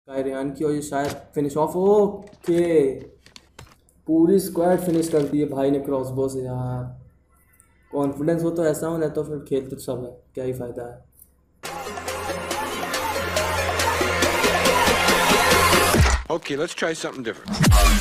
कायरियान की, और ये शायद फिनिश ऑफ। ओके, पूरी स्क्वाड फिनिश कर दी है भाई ने क्रॉसबो से। यार कॉन्फिडेंस हो तो ऐसा हो, नहीं तो फिर खेल तो सब है, क्या ही फ़ायदा है। Okay, let's try something different.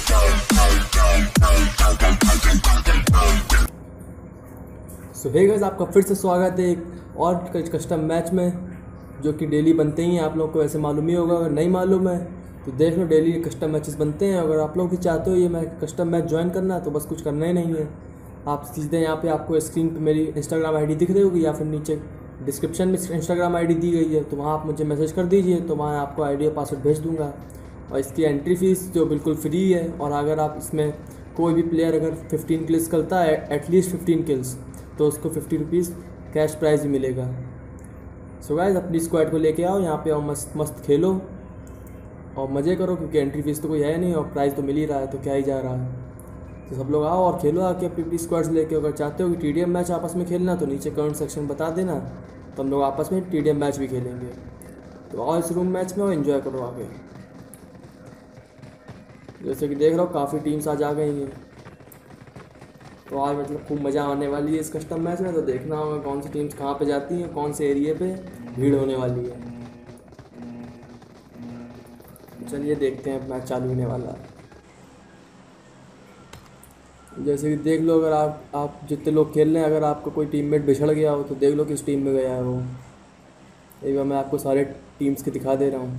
So hey guys, आपका फिर से स्वागत है एक और कस्टम मैच में, जो कि डेली बनते ही हैं। आप लोग को वैसे मालूम ही होगा, अगर नहीं मालूम है तो देख लो, डेली कस्टम मैचेस बनते हैं। अगर आप लोग भी चाहते हो ये मैं कस्टम मैच ज्वाइन करना, तो बस कुछ करना ही नहीं है। आप सीधे यहाँ पे आपको स्क्रीन पे मेरी इंस्टाग्राम आईडी दिख रही होगी, या फिर नीचे डिस्क्रिप्शन में इंस्टाग्राम आईडी दी गई है, तो वहाँ आप मुझे मैसेज कर दीजिए, तो वहाँ आपको आईडी और पासवर्ड भेज दूँगा। और इसकी एंट्री फ़ीस जो बिल्कुल फ्री है, और अगर आप इसमें कोई भी प्लेयर अगर 15 किल्स करता है, एटलीस्ट 15 किल्स, तो उसको 50 रुपीज़ कैश प्राइज़ भी मिलेगा। सो गाइस, अपनी स्क्वाड को लेके आओ यहाँ पे और मस्त मस्त खेलो और मज़े करो, क्योंकि एंट्री फीस तो कोई है नहीं और प्राइज़ तो मिल ही रहा है, तो क्या ही जा रहा है। तो सब लोग आओ और खेलो आके अपनी स्क्वाड्स लेके। अगर चाहते हो कि टीडीएम मैच आपस में खेलना, तो नीचे कमेंट सेक्शन बता देना, तो हम लोग आपस में टीडीएम मैच भी खेलेंगे। तो आओ इस रूम मैच में और इन्जॉय करो आगे। जैसे कि देख रहा हो, काफ़ी टीम्स आज आ गई हैं, तो आज मतलब खूब मज़ा आने वाली है इस कस्टम मैच में। तो देखना होगा कौन सी टीम्स कहाँ पे जाती हैं, कौन से एरिए पे भीड़ होने वाली है। चलिए देखते हैं, मैच चालू होने वाला है। जैसे कि देख लो, अगर आप जितने लोग खेल रहे हैं, अगर आपका कोई टीममेट बिछड़ गया हो तो देख लो किस टीम में गया है वो। एक बार मैं आपको सारे टीम्स के दिखा दे रहा हूँ।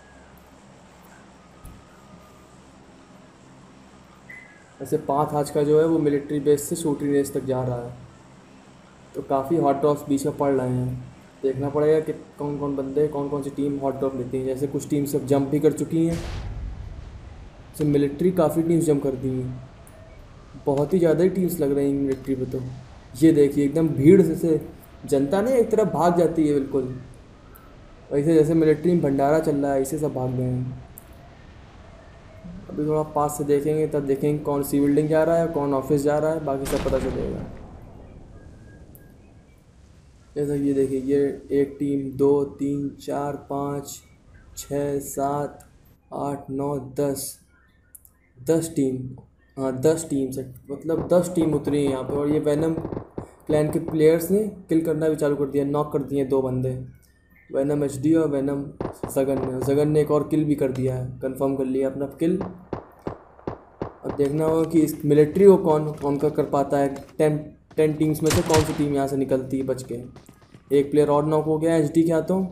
ऐसे 5 आज का जो है वो मिलिट्री बेस से शूटिंग रेंज तक जा रहा है, तो काफ़ी हॉट ड्रॉप्स बीच में पड़ रहे हैं। देखना पड़ेगा कि कौन कौन बंदे, कौन कौन सी टीम हॉट ड्रॉप लेती हैं। जैसे कुछ टीम सब जंप भी कर चुकी हैं, जैसे मिलिट्री काफ़ी टीम्स जंप कर दी हैं, बहुत ही ज़्यादा ही टीम्स लग रही हैं मिलिट्री पे। तो ये देखिए, एकदम भीड़ से जनता ने एक तरफ भाग जाती है बिल्कुल, वैसे जैसे मिलिट्री में भंडारा चल रहा है, ऐसे सब भाग गए हैं। अभी थोड़ा पास से देखेंगे, तब देखेंगे कौन सी बिल्डिंग जा रहा है, कौन ऑफिस जा रहा है, बाकी सब पता चलेगा। जैसा ये देखिए, ये एक टीम, 2 3 4 5 6 7 8 9 10 टीम, हाँ 10 टीम से, मतलब 10 टीम उतरी है यहाँ पे। और ये वैनम क्लैन के प्लेयर्स ने किल करना भी चालू कर दिया, नॉक कर दिए 2 बंदे, वैनम एचडी और वैनम जगन ने एक और किल भी कर दिया है, कंफर्म कर लिया अपना किल। अब देखना होगा कि इस मिलिट्री को कौन कर पाता है। 10 टीम्स में से कौन सी टीम यहाँ से निकलती है बच के। एक प्लेयर और नॉक हो गया है एचडी क्या, तो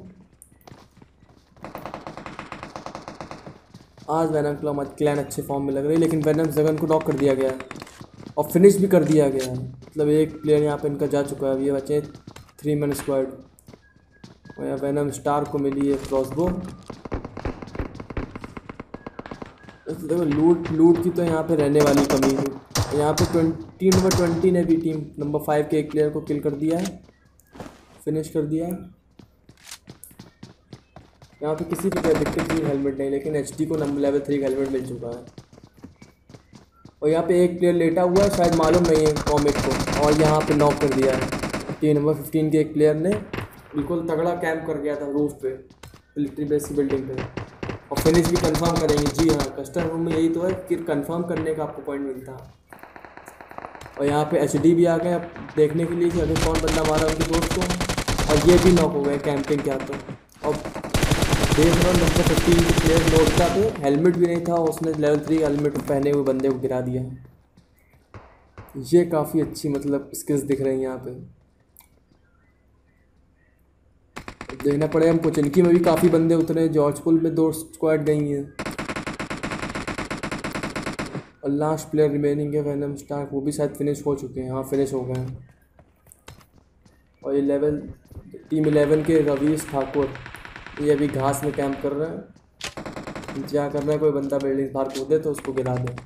आज वैनम क्लैन अच्छे फॉर्म में लग रही है, लेकिन वैनम जगन को नॉक कर दिया गया है और फिनिश भी कर दिया गया है। मतलब एक प्लेयर यहाँ पे इनका जा चुका है। अब ये बचे 3 मैन स्क्वाड, और यहाँ वैनम स्टार को मिली है क्रॉसबो। देखो लूट की तो यहाँ पे रहने वाली कमी है। यहाँ पे टीम नंबर 20 ने भी टीम नंबर 5 के एक प्लेयर को किल कर दिया है, फिनिश कर दिया है। यहाँ पे किसी भी दिक्कत नहीं, हेलमेट नहीं, लेकिन एचडी को लेवल 3 का हेलमेट मिल चुका है। और यहाँ पे एक प्लेयर लेटा हुआ है, शायद मालूम नहीं है कॉमिक को, और यहाँ पे नॉक कर दिया है। टीम नंबर 15 के एक प्लेयर ने बिल्कुल तगड़ा कैंप कर गया था रूफ पे, मिलिट्री बेस की बिल्डिंग पे, और फिनिश भी कंफर्म करेंगे। जी हाँ, कस्टम रूम में यही तो है कि कंफर्म करने का आपको पॉइंट मिलता है। और यहाँ पे एचडी भी आ गए देखने के लिए कि अगर कौन बंदा मारा उनके दोस्त को, और ये भी नॉक हो गए कैंपिंग क्या तो। और देख रहा हूँ नंबर 15 के प्लेयर नोटता पे हेलमेट भी नहीं था, उसने लेवल 3 हेलमेट पहने हुए बंदे को गिरा दिया। ये काफ़ी अच्छी मतलब स्किल्स दिख रही हैं यहाँ पे। देखना पड़ेगा हमको। चिनकी में भी काफ़ी बंदे उतरे, जॉर्जपुल में 2 स्क्वाड गई हैं, और लास्ट प्लेयर रिमेनिंग है वैनम स्टार, वो भी शायद फिनिश हो चुके हैं। हाँ फिनिश हो गए हैं। और ये टीम 11 के रवीश ठाकुर, ये अभी घास में कैंप कर रहे हैं। क्या कर रहा है, कोई बंदा बिल्डिंग बाहर कूदे तो उसको गिरा दे।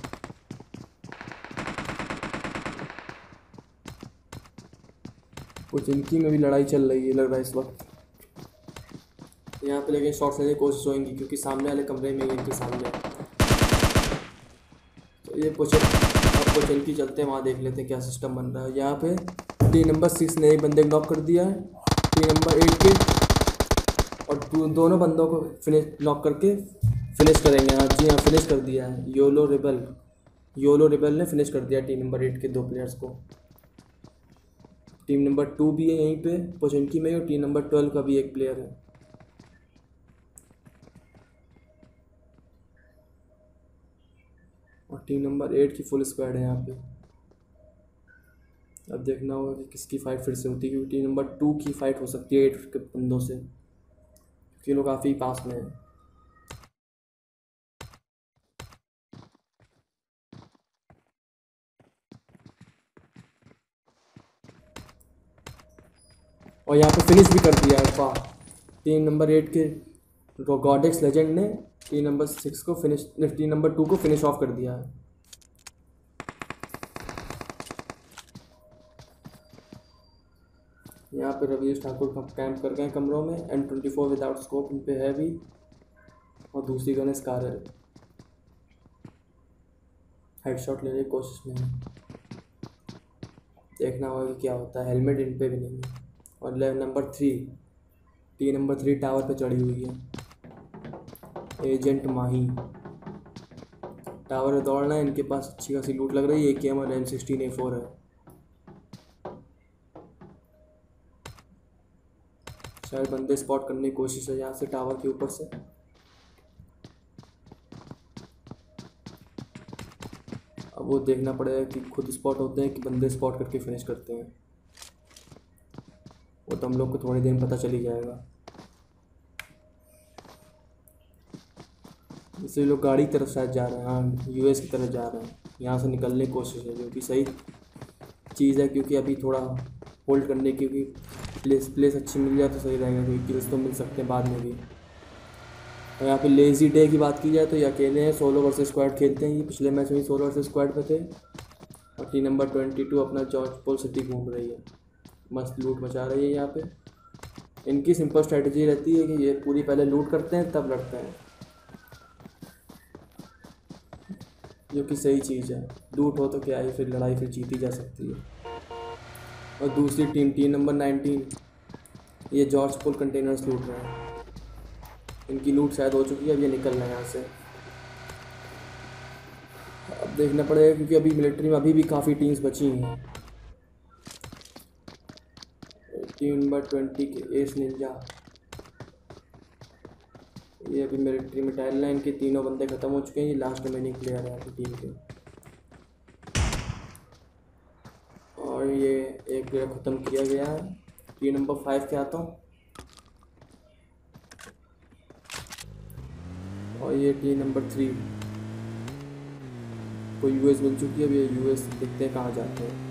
कुछ इनकी में भी लड़ाई चल रही है लग रहा है इस वक्त यहाँ पे, लेकिन शॉर्ट्स लेने की कोशिश होगी क्योंकि सामने वाले कमरे में इनके सामने। तो ये आपको चल के चलते हैं, वहाँ देख लेते हैं क्या सिस्टम बन रहा है। यहाँ पे टीम नंबर 6 ने एक बंदे को नॉक कर दिया है, टीम नंबर 8 के, और दोनों बंदों को फिनिश नॉक करके फिनिश करेंगे। हाँ जी हाँ, फिनिश कर दिया है योलो रिबल ने फिनिश कर दिया टीम नंबर 8 के 2 प्लेयर्स को। टीम नंबर 2 भी है यहीं पे पोचेंकी में, और टीम नंबर 12 का भी एक प्लेयर है। और टीम नंबर 8 की फुल स्क्वाड है यहाँ पे। अब देखना होगा कि किसकी फ़ाइट फिर से होती है, क्योंकि टीम नंबर 2 की फ़ाइट हो सकती है 8 के बंदों से, क्योंकि लोग काफ़ी पास में हैं। और यहाँ पे फिनिश भी कर दिया है। वाह, टीम नंबर 8 के गॉडेक्स लेजेंड ने टीम नंबर 6 को फिनिश टीम नंबर 2 को फिनिश ऑफ कर दिया है। यहाँ पे रवीश ठाकुर कैंप कर गए कमरों में। M24 विदाउट स्कोप इन पे है भी, और दूसरी गन स्कार है, हेडशॉट लेने की कोशिश में है। देखना होगा कि क्या होता है। हेलमेट इन पे भी नहीं है। और नंबर 3 टी नंबर 3 टावर पे चढ़ी हुई है, एजेंट माही। टावर में दौड़ना है, इनके पास अच्छी खासी लूट लग रही है। AKM और M16A4 है। शायद बंदे स्पॉट करने की कोशिश है यहाँ से टावर के ऊपर से। अब वो देखना पड़ेगा कि खुद स्पॉट होते हैं कि बंदे स्पॉट करके फिनिश करते हैं। वो तो हम लोग को थोड़ी देर में पता चल ही जाएगा। इसलिए लोग गाड़ी की तरफ शायद जा रहे हैं। हाँ, US की तरफ जा रहे हैं। यहाँ से निकलने की कोशिश है, जो कि सही चीज़ है, क्योंकि अभी थोड़ा होल्ड करने की भी प्लेस अच्छी मिल जाए तो सही रहेगा, क्योंकि किल्स तो मिल सकते हैं बाद में भी। और यहाँ पे लेज़ी डे की बात की जाए तो ये अकेले हैं, सोलो वर्सेस स्क्वाड खेलते हैं। ये पिछले मैच में ही सोलो वर्सेस स्क्वाड पे थे। और टीम नंबर 22 अपना जॉर्ज पोल सिटी घूम रही है, मस्त लूट मचा रही है यहाँ पे। इनकी सिंपल स्ट्रेटजी रहती है कि ये पूरी पहले लूट करते हैं तब लड़ते हैं, जो कि सही चीज़ है। लूट हो तो क्या है, फिर लड़ाई फिर जीती जा सकती है। और दूसरी टीम नंबर 19 ये जॉर्ज पोल कंटेनर्स लूट रहे हैं। इनकी लूट शायद हो चुकी है, अब ये निकल रहे हैं यहाँ से। अब देखना पड़ेगा, क्योंकि अभी मिलिट्री में अभी भी काफ़ी टीम्स बची हैं। टीम नंबर 20 के एस निंजा, ये अभी मिलिट्री में टाइल लाइन के तीनों बंदे ख़त्म हो चुके हैं। ये लास्ट रिमेनिंग प्लेयर है अपनी टीम के। और ये एक प्लेयर ख़त्म किया गया है। टीम नंबर 5 के आता हूँ। और ये टीम नंबर 3 को US मिल चुकी है। अब ये US देखते हैं कहाँ जाते हैं।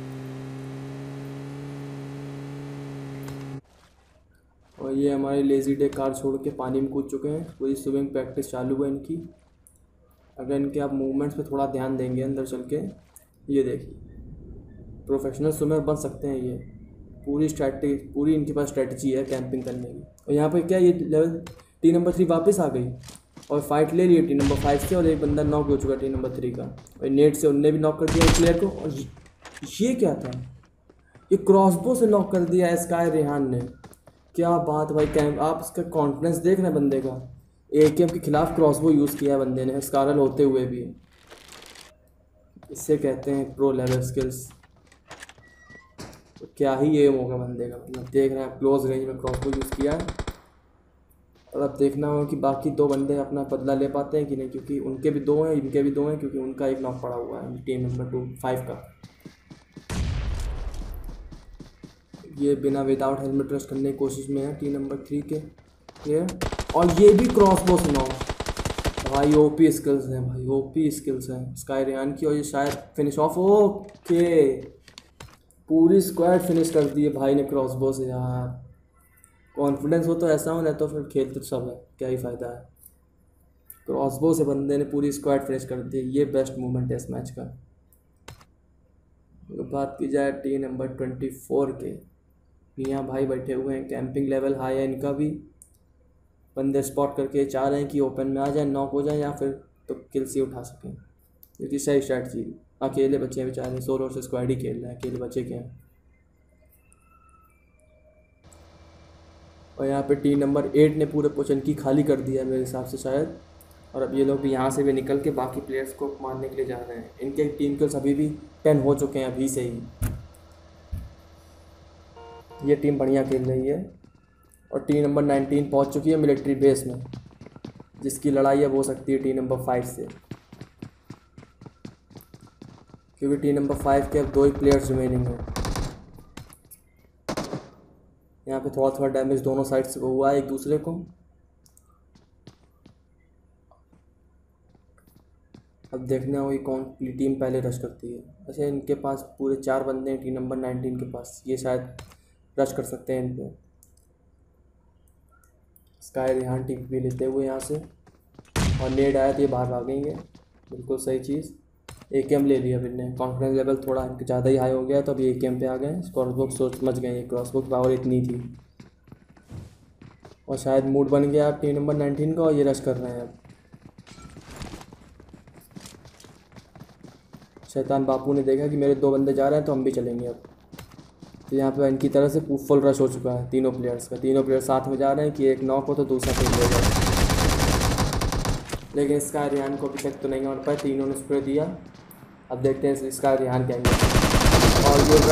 और ये हमारे लेज़ी डे कार छोड़ के पानी में कूद चुके हैं। पूरी स्विमिंग प्रैक्टिस चालू है इनकी। अगर इनके आप मूवमेंट्स पे थोड़ा ध्यान देंगे अंदर चल के, ये देखिए प्रोफेशनल स्विमर बन सकते हैं ये। पूरी इनके पास स्ट्रेटजी है कैंपिंग करने की। और यहाँ पर क्या ये लेवल टीम नंबर 3 वापस आ गई और फाइट ले लिए टीम नंबर 5 से। और एक बंदा नॉक हो चुका टीम नंबर 3 का, और नेट से उनने भी नॉक कर दिया एक प्लेयर को। और ये क्या था, ये क्रॉसबो से नॉक कर दिया स्काई रेहान ने। क्या बात भाई, कैंप आप इसका कॉन्फिडेंस देख रहे हैं बंदे का। AKM के खिलाफ क्रॉसबो यूज़ किया है बंदे ने, स्कारल होते हुए भी। इससे कहते हैं प्रो लेवल स्किल्स। तो क्या ही एम होगा बंदे का, मतलब देख रहे हैं क्लोज रेंज में क्रॉसबो यूज़ किया है। और अब देखना होगा कि बाकी 2 बंदे अपना बदला ले पाते हैं कि नहीं, क्योंकि उनके भी 2 हैं, इनके भी 2 हैं, क्योंकि उनका एक नॉक पड़ा हुआ है टीम नंबर 5 का। ये बिना विदाउट हेलमेट ट्रस्ट करने की कोशिश में है टीम नंबर 3 के प्लेयर। और ये भी क्रॉसबो से नॉक। भाई OP स्किल्स हैं, भाई OP स्किल्स हैं स्काई रेहान की। और ये शायद फिनिश ऑफ। ओके, पूरी स्क्वाड फिनिश कर दी है भाई ने क्रॉसबो से। यार कॉन्फिडेंस हो तो ऐसा हो, नहीं तो फिर खेल तो सब है, क्या ही फ़ायदा है। क्रॉसबो से बंदे ने पूरी स्क्वाड फिनिश कर दी। ये बेस्ट मोमेंट है इस मैच का। तो बात की जाए टीम नंबर 24 के, मियाँ भाई बैठे हुए हैं। कैंपिंग लेवल हाई है इनका भी। बंदे स्पॉट करके चाह रहे हैं कि ओपन में आ जाए, नॉक हो जाए, या फिर तो किल्स ही उठा सकें। क्योंकि सही स्ट्रैटजी। अकेले बच्चे बेचारे सोलो से स्क्वाड ही खेल रहे हैं, अकेले बच्चे क्या हैं। और यहाँ पे टीम नंबर 8 ने पूरे पोजीशन की खाली कर दिया है मेरे हिसाब से शायद। और अब ये लोग भी यहाँ से भी निकल के बाकी प्लेयर्स को मारने के लिए जा रहे हैं। इनके टीम के अभी भी 10 हो चुके हैं अभी से ही। ये टीम बढ़िया खेल रही है और टीम नंबर 19 पहुँच चुकी है मिलिट्री बेस में, जिसकी लड़ाई अब हो सकती है टीम नंबर 5 से, क्योंकि टीम नंबर 5 के अब 2 ही प्लेयर्स रिमेनिंग हैं। यहाँ पे थोड़ा थोड़ा डैमेज दोनों साइड से हुआ है एक दूसरे को। अब देखना होगी कौन सी टीम पहले रश करती है। वैसे इनके पास पूरे 4 बंदे हैं टीम नंबर 19 के पास, ये शायद रश कर सकते हैं इन पे। स्काई रेहान टीम भी लेते हुए यहाँ से, और नेड आया तो ये बाहर भागेंगे। बिल्कुल सही चीज़। AKM ले लिया फिर ने। कॉन्फिडेंस लेवल थोड़ा ज़्यादा ही हाई हो गया तो अभी AKM पे आ गए। क्रॉसबो सोच समझ गए, ये क्रॉसबो की पावर इतनी थी और शायद मूड बन गया अब टीम नंबर 19 का, और ये रश कर रहे हैं अब। शैतान बापू ने देखा कि मेरे 2 बंदे जा रहे हैं तो हम भी चलेंगे अब। तो यहाँ पे इनकी तरह से फुल रश हो चुका है तीनों प्लेयर्स का। तीनों प्लेयर साथ में जा रहे हैं कि एक नॉक हो तो दूसरा टीम ले जाए, लेकिन स्काई रेहान को अभी तक तो नहीं मार पाए। तीनों ने स्प्रे दिया। अब देखते हैं स्काई रेहान क्या है। और ये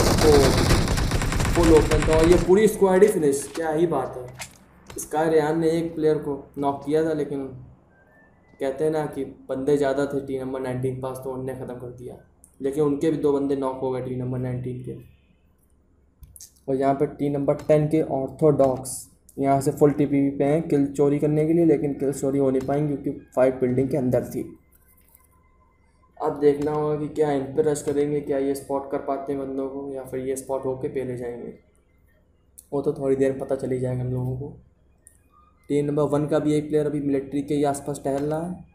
फुल ओपन था और ये पूरी स्क्वाड ही फिनिश। क्या ही बात है। स्काई रेहान ने एक प्लेयर को नॉक किया था, लेकिन कहते हैं ना कि बंदे ज़्यादा थे टीम नंबर 19 पास, तो उनने ख़त्म कर दिया। लेकिन उनके भी 2 बंदे नॉक हो गए टीम नंबर 19 के। और यहाँ पर टीम नंबर 10 के ऑर्थोडॉक्स यहाँ से फुल TPP पे हैं किल चोरी करने के लिए, लेकिन किल चोरी हो नहीं पाएंगी क्योंकि फाइट बिल्डिंग के अंदर थी। अब देखना होगा कि क्या इन पर रश करेंगे, क्या ये स्पॉट कर पाते हैं बंदों को, या फिर ये स्पॉट होके पहले जाएंगे। वो तो थोड़ी देर में पता चली जाएगा हम लोगों को। टीम नंबर 1 का भी एक प्लेयर अभी मिलिट्री के ही आसपास टहल रहा है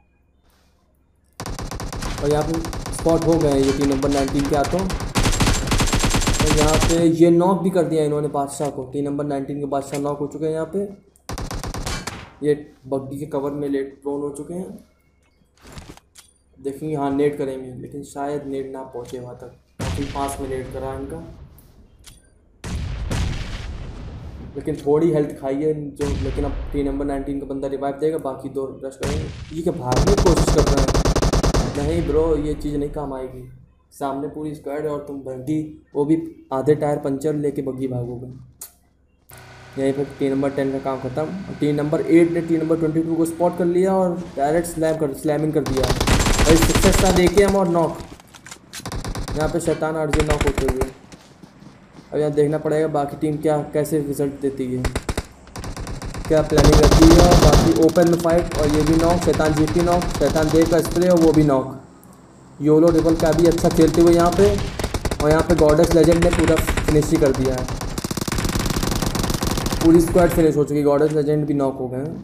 और यहाँ पे स्पॉट हो गए हैं ये टीम नंबर 19 के हाथों। और यहाँ पे ये नॉक भी कर दिया इन्होंने बादशाह को। टीम नंबर 19 के बादशाह नॉक हो चुके हैं। यहाँ पे ये बग्गी के कवर में लेट प्रोन हो चुके हैं। देखेंगे, हाँ नेट करेंगे, लेकिन शायद नेट ना पहुँचे वहाँ तक। काफ़ी पास में नेट करा इनका, लेकिन थोड़ी हेल्थ खाई है जो। लेकिन अब टीम नंबर 19 का बंदा रिवाइव देगा, बाकी 2 रश करेंगे। ये क्या भागने की कोशिश कर रहे हैं? नहीं ब्रो, ये चीज़ नहीं काम आएगी। सामने पूरी स्क्वाड है और तुम बग्गी, वो भी आधे टायर पंचर लेके बग्गी भागोगे। यहीं पर टीम नंबर 10 का काम खत्म। टीम नंबर 8 ने टीम नंबर 22 को स्पॉट कर लिया और डायरेक्ट स्लैमिंग कर दिया। और सक्सेस था AKM और नॉक। यहाँ पे शैतान RJ नॉक होते हुए। अब यहाँ देखना पड़ेगा बाकी टीम क्या कैसे रिजल्ट देती है, क्या प्लानिंग रहती है। और बाकी ओपन में फाइट, और ये भी नॉक, शैतान GP नॉक, शैतान देव का स्प्रे और वो भी नॉक। योलो रिबल का भी अच्छा खेलते हुए यहाँ पे। और यहाँ पे गॉडेस लेजेंड ने पूरा फिनिश ही कर दिया है। पूरी स्क्वाड फिनिश हो चुकी है, गॉडेस लेजेंड भी नॉक हो गए हैं।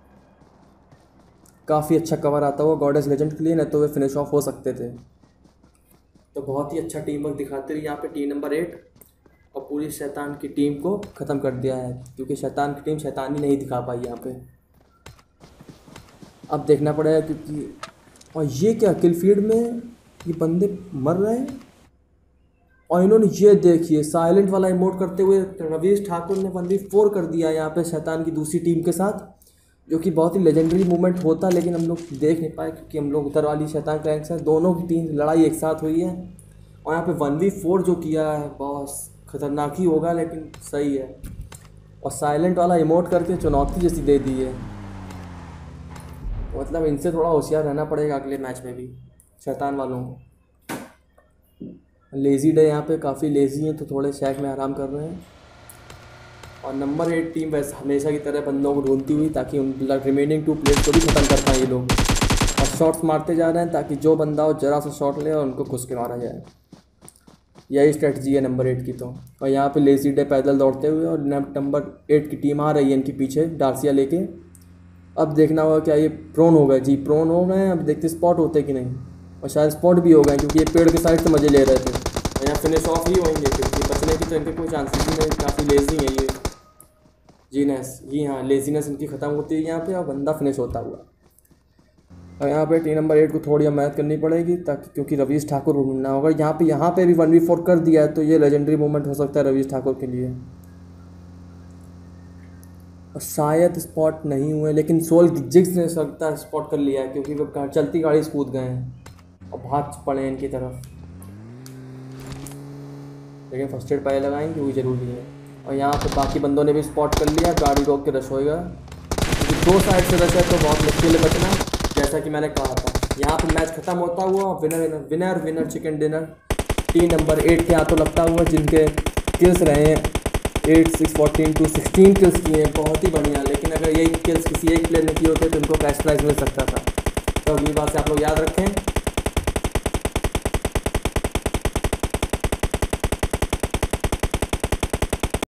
काफ़ी अच्छा कवर आता हुआ गॉडेस लेजेंड के लिए, नहीं तो वे फिनिश ऑफ हो सकते थे। तो बहुत ही अच्छा टीम वर्क दिखाते रही यहाँ पे टीम नंबर 8, और पूरी शैतान की टीम को ख़त्म कर दिया है, क्योंकि शैतान की टीम शैतानी नहीं दिखा पाई यहाँ पे। अब देखना पड़ेगा क्योंकि, और ये क्या किल फीड में ये बंदे मर रहे हैं। और इन्होंने ये देखिए साइलेंट वाला इमोट करते हुए रवीश ठाकुर ने 1v4 कर दिया यहाँ पे शैतान की दूसरी टीम के साथ, जो कि बहुत ही लेजेंडरी मूवमेंट होता, लेकिन हम लोग देख नहीं पाए क्योंकि हम लोग उधर वाली शैतान क्रैंक से दोनों की टीम लड़ाई एक साथ हुई है। और यहाँ पे 1v4 जो किया है बॉस खतरनाक ही होगा, लेकिन सही है। और साइलेंट वाला इमोट करके चुनौती जैसी दे दी है। मतलब इनसे थोड़ा होशियार रहना पड़ेगा अगले मैच में भी शैतान वालों को। लेज़ी डे यहाँ पे काफ़ी लेज़ी हैं, तो थोड़े शैक में आराम कर रहे हैं। और नंबर 8 टीम वैसे हमेशा की तरह बंदों को ढूंढती हुई, ताकि उन रिमेनिंग 2 प्लेयर्स को भी ख़त्म कर पाएँ ये लोग। और शॉट्स मारते जा रहे हैं ताकि जो बंदा हो जरा सा शॉट ले और उनको घुस के मारा जाए। यही स्ट्रेटजी है नंबर 8 की। तो और यहाँ पे लेज़ी डे पैदल दौड़ते हुए, और नंबर 8 की टीम आ रही है इनके पीछे डार्सिया लेके। अब देखना होगा क्या ये प्रोन हो गए। जी प्रोन हो गए हैं। अब देखते स्पॉट होते कि नहीं, और शायद स्पॉट भी हो गए क्योंकि ये पेड़ के साइड से मज़े ले रहे थे। और यहाँ फिनिश ऑफ ही होंगे क्योंकि बचने की तो इनके कोई चांसेस ही नहीं। काफ़ी लेज़ी है ये जीनेस। जी हाँ, लेजीनेस इनकी ख़त्म होती है यहाँ पे, और बंदा फिनिश होता हुआ। और यहाँ पे टीम नंबर 8 को थोड़ी मेहनत करनी पड़ेगी, ताकि क्योंकि रवीश ठाकुर को ढूंढना होगा। यहाँ पे भी 1v4 कर दिया है, तो ये लेजेंडरी मोमेंट हो सकता है रवीश ठाकुर के लिए। और शायद स्पॉट नहीं हुए, लेकिन सोल जिग्स ने सकता है स्पॉट कर लिया है, क्योंकि वो चलती गाड़ी से कूद गए हैं और भाग पड़े हैं इनकी तरफ। लेकिन फर्स्ट एड पहले लगाएंगे क्योंकि ज़रूरी है। और यहाँ पे बाकी बंदों ने भी स्पॉट कर लिया, गाड़ी रोक के रश होएगा, क्योंकि 2 साइड से रश है तो बहुत मुश्किल है बचना, जैसा कि मैंने कहा था। यहाँ पे मैच खत्म होता हुआ winner chicken dinner team number 8 के हाथों लगता हुआ, जिनके किल्स रहे हैं 8, 6, 14 to 16 किल्स किए हैं, बहुत ही बढ़िया। लेकिन अगर यही किल्स किसी एक प्लेयर ने किए होते तो उनको कैश प्राइज मिल सकता था। तो अगली बार से आप लोग याद रखें।